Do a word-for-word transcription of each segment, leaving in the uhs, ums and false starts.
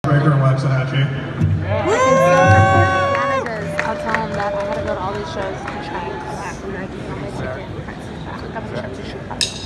Jawbreaker and Waxahachie. I can still report to managers. I'll tell them that I had to go to all these shows to try and come back. And I give them my ticket and price and stuff. So double check to shoot that.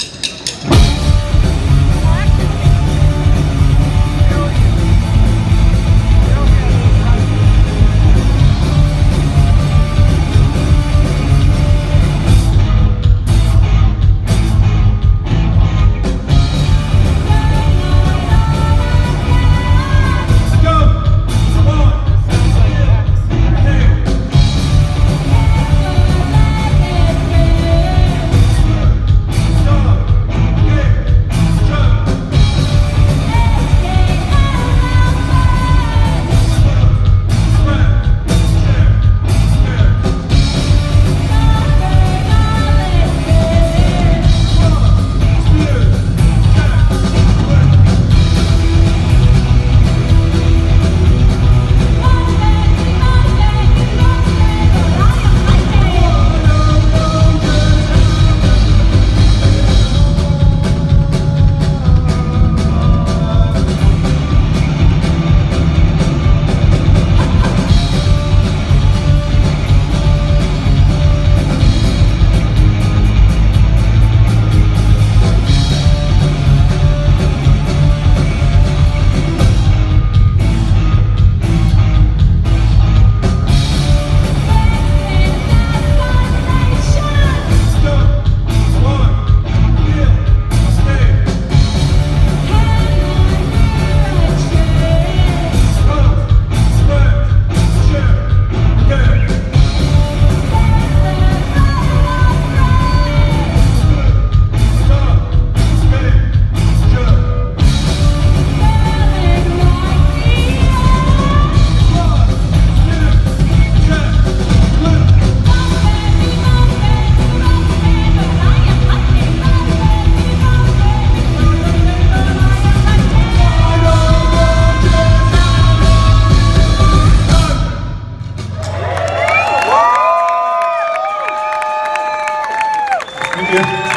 Thank you.